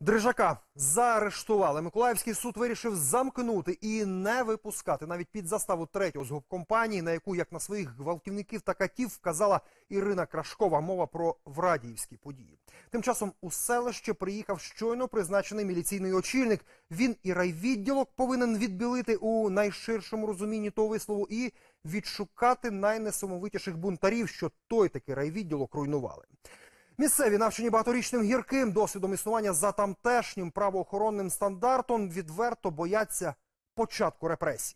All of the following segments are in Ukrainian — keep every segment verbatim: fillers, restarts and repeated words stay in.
Дрижака заарештували. Миколаївський суд вирішив замкнути і не випускати навіть під заставу третього з гоп-компанії, на яку, як на своїх гвалтівників та катів, вказала Ірина Крашкова. Мова про врадіївські події. Тим часом у селище приїхав щойно призначений міліційний очільник. Він і райвідділок повинен відбілити у найширшому розумінні того вислову і відшукати найнесамовитіших бунтарів, що той таки райвідділок руйнували. Місцеві, навчені багаторічним гірким досвідом існування за тамтешнім правоохоронним стандартом, відверто бояться початку репресій.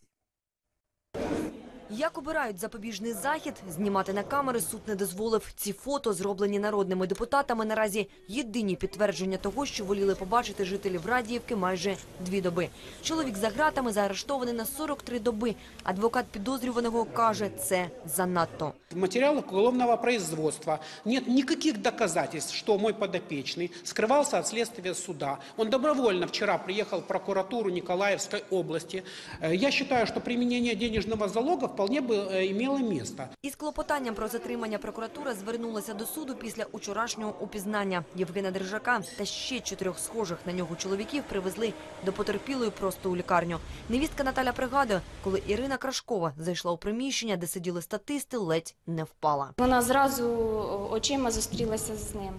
Як обирають запобіжний захід, знімати на камери суд не дозволив. Ці фото, зроблені народними депутатами, наразі єдині підтвердження того, що воліли побачити жителі Врадіївки майже дві доби. Чоловік за ґратами заарештований на сорок три доби. Адвокат підозрюваного каже, це занадто. В материалах уголовного производства нет никаких доказательств, что мой подопечный скрывался от следствия суда. Он добровольно вчера приехал в прокуратуру Николаевской области. Я считаю, что применение денежного залога вполне бы имело место. Із клопотанням про затримання прокуратура звернулася до суду після учорашнього упізнання. Євгена Дрижака та ще чотирьох схожих на нього чоловіків привезли до потерпілої просто у лікарню. Невістка Наталя пригадує, коли Ірина Крашкова зайшла у приміщення, де сиділи статисти, ледь не впала. Вона зразу очима зустрілася з ним.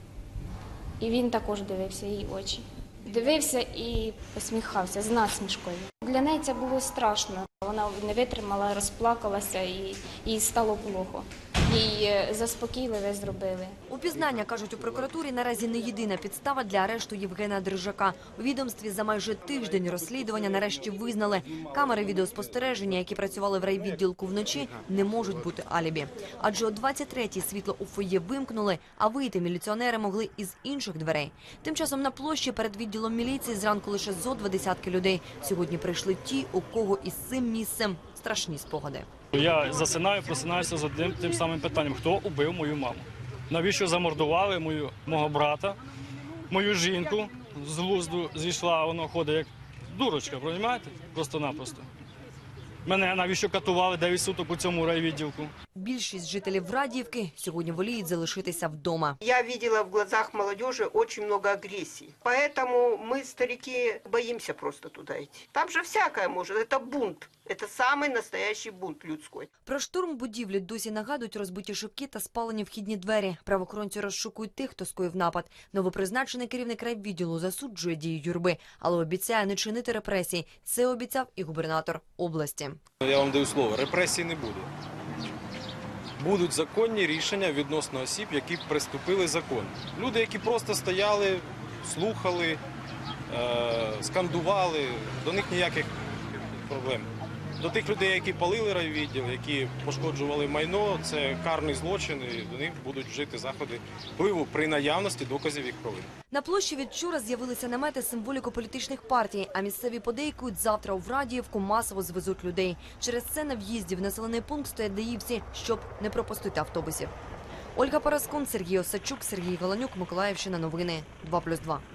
І він також дивився її очі. Дивився і посміхався з насмішкою. Для неї це було страшно. Вона не витримала, розплакалася і їй стало плохо. Їй заспокійливе зробили. Упізнання, кажуть у прокуратурі, наразі не єдина підстава для арешту Євгена Дрижака. У відомстві за майже тиждень розслідування нарешті визнали, камери відеоспостереження, які працювали в райвідділку вночі, не можуть бути алібі. Адже о двадцять третій світло у фоє вимкнули, а вийти міліціонери могли із інших дверей. Тим часом на площі перед відділом міліції зранку лише зо два десятки людей. Сьогодні прийшли ті, у кого із цим місцем страшні спогади. Я засинаю, просинаюся з одним тим самим питанням. Хто убив мою маму? Навіщо замордували мою, мого брата, мою жінку? З глузду зійшла, воно ходить як дурочка, розумієте? Просто-напросто. Мене навіщо катували дев'ять суток у цьому райвідділку? Більшість жителів Врадіївки сьогодні воліють залишитися вдома. Я видела в глазах молодежи очень много агрессии. Поэтому мы, старики, боимся просто туда идти. Там же всякое может. Это бунт. Это самый настоящий бунт людской. Про штурм будівлі досі нагадують розбиті шибки та спалені вхідні двері. Правоохоронці розшукують тих, хто скоїв напад. Новопризначений керівник райвідділу засуджує дії юрби, але обіцяє не чинити репресій. Це обіцяв і губернатор області. Я вам даю слово, репресій не буде. Будуть законні рішення відносно осіб, які приступили закон. Люди, які просто стояли, слухали, е скандували, до них ніяких проблем. До тих людей, які палили райвідділ, які пошкоджували майно, це карний злочин, і до них будуть вжити заходи впливу при наявності доказів їх провини. На площі від вчора з'явилися намети символіку політичних партій, а місцеві подейкують, завтра у Врадіївку масово звезуть людей. Через це на в'їзді в населений пункт стоять даївці, щоб не пропустити автобусів. Ольга Параскун, Сергій Осадчук, Сергій Голанюк, Миколаївщина, новини, два плюс два.